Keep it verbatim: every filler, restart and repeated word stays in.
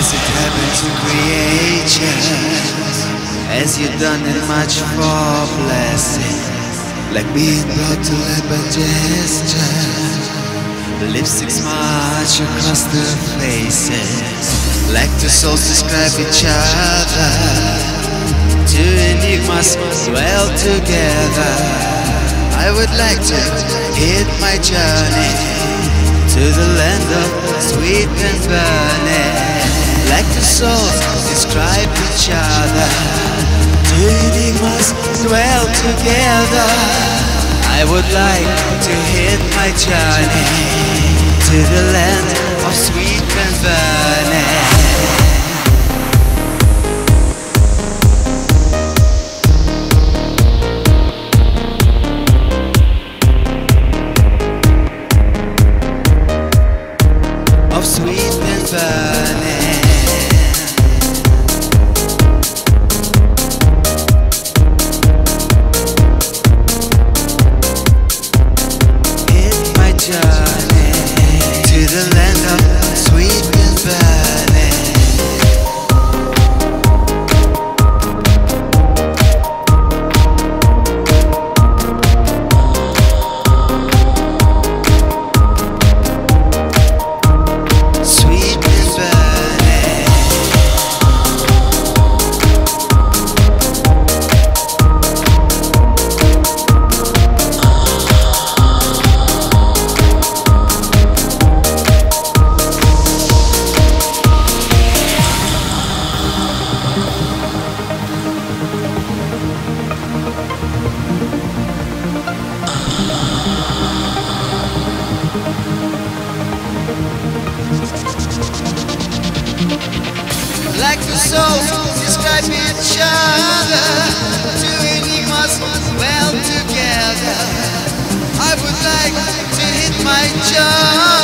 as it happens in creation, as you've done it much for blessing, like being brought to life by gesture. Lipsticks march across the faces, like two souls describe each other. Two enigmas dwell together. I would like to hit my journey to the land of sweet and burning, like two souls describe each other. Two enigmas dwell together. I would like to hit my journey to the land of sweet and burning. Of sweet and burning. Hit my journey to the land of sweet and burning. Like the souls describe each other, two enigmas well together. I would like to hit my jaw